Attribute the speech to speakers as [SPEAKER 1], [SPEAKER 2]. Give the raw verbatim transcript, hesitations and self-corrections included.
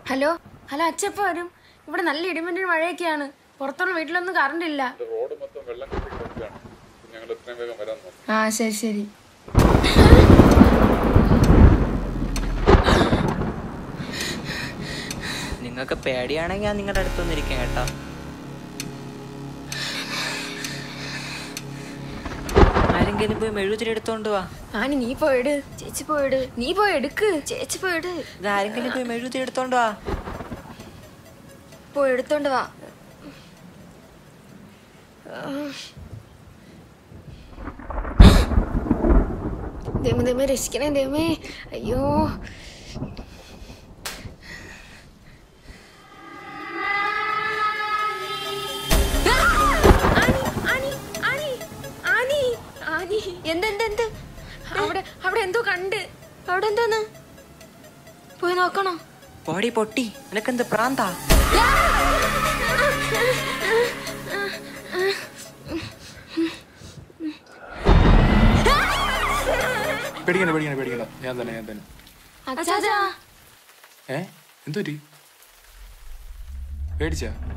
[SPEAKER 1] Hello hello അച്ഛപ്പ വരും. ഇവിടെ നല്ല ഇടിമിന്നൽ മഴയൊക്കെയാണ്. പുറത്തുള്ള വീട്ടിലൊന്നും കറണ്ട് ഇല്ല. ആ ശരി ശരി.
[SPEAKER 2] നിങ്ങൾക്ക് പേടിയാണെങ്കിൽ ഞാൻ നിങ്ങളുടെ അടുത്തൊന്നിരിക്കാം കേട്ടോ. ആരെങ്കിലും പോയി മെഴുകുതിരി എടുത്തോണ്ട് വാ.
[SPEAKER 1] ആനി നീ പോയിട്, ചേച്ചി പോയിട്. നീ പോയി എടുക്ക്, ചേച്ചി പോയിട്.
[SPEAKER 2] ഇത് ആരെങ്കിലും പോയി മെഴുകുതിരി എടുത്തോണ്ട് വാ.
[SPEAKER 1] പോയി എടുത്തോണ്ട് വാ. ദൈവമേ ദൈവമേ രക്ഷിക്കണേ ദൈവമേ. അയ്യോ എന്തെന്ത് അവിടെ അവിടെ എന്തോ കണ്ട്. അവിടെ എന്താന്ന് പോയി നോക്കണം.
[SPEAKER 2] പൊടി പൊട്ടി നിനക്കെന്ത് പ്രാന്താ?
[SPEAKER 3] പേടിക്കണ്ട പേടിക്കണ്ട പേടിക്കണ്ട ഞാൻ തന്നെ ഞാൻ തന്നെ.
[SPEAKER 1] അച്ഛാ
[SPEAKER 3] ഏ എന്തോ പേടിച്ചാ?